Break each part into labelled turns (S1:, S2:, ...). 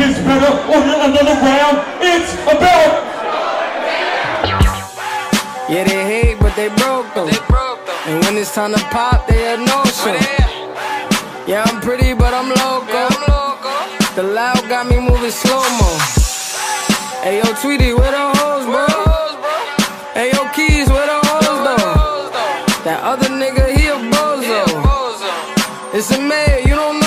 S1: gets better on another round. It's about.
S2: Yeah, they hate, but they broke them. And when it's time to pop, they have no show. Yeah, I'm pretty, but I'm loco. The loud got me moving slow-mo. Hey, yo, Tweety, where the hoes, bro? Hey, yo, Keys, where the hoes, though? That other nigga, he a bozo. It's a man, you don't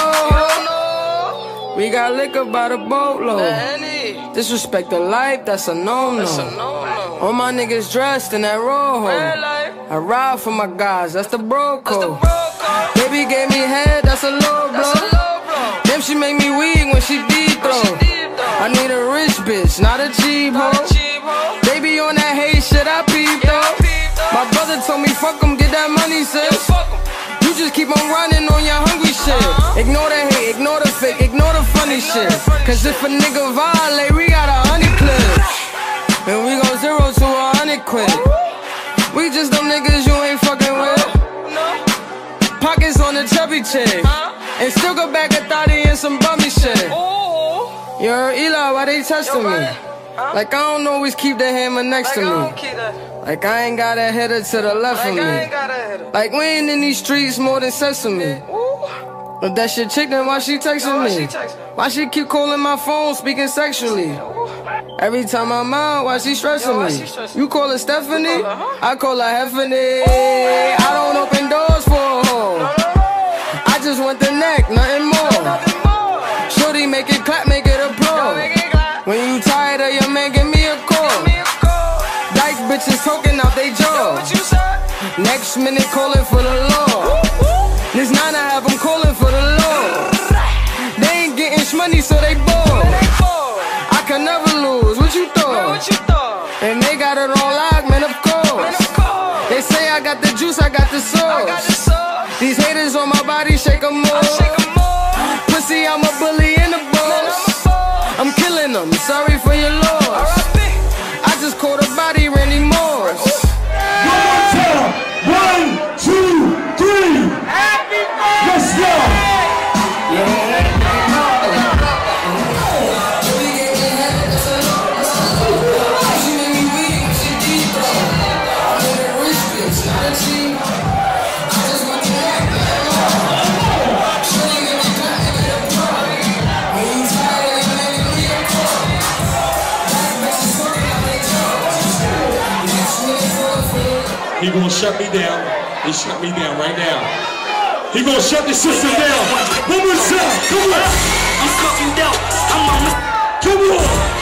S2: know. We got liquor by the boatload. Disrespect the life, that's a no-no. All my niggas dressed in that rojo. I ride for my guys, that's the bro code. Baby gave me head, that's a low blow. Damn, she make me weak when she deep throw. I need a rich bitch, not a cheap hoe. Baby on that hate shit, I peep though. My brother told me fuck em, get that money, sis. You just keep on running on your hungry shit. Ignore the hate, ignore the fake, ignore the funny shit. Cause if a nigga violate, we got 100 clips. And we go 0 to 100 quid. We just them niggas you ain't fucking with. Pockets on the chubby chick. And still go back a thotty and some bummy shit. You heard Eli, why they testing me? Like I don't always keep the hammer next to me. Like I ain't got a header to the left of me. Like we ain't in these streets more than sesame. If that shit chick, then why she texting me? Why she keep calling my phone, speaking sexually? Every time I'm out, why she stressing me? You call her Stephanie? I call her Heffany. I don't open doors for a hoe. I just want the neck, nothing more. Shorty, make it clap, make it applaud. When you tired of your man, give me a call. Dyke bitches talking out they jaw. Next minute calling for the law. This 9 I have them calling for the law. They ain't getting money, so they bored. I can never lose, what you thought? And they got it on lock, man, of course. They say I got the juice, I got the sauce. These haters on my body, shake them more. Pussy, I'm a bully in the boss. I'm killing them, sorry for your loss. I just caught a body, Randy Moss.
S1: One more time. 1, 2, 3. Let's go. He gonna shut me down. He shut me down right now. He gonna shut the system down. One more time. Come on.
S3: I'm smoking dope. I'm on the.
S1: Come on.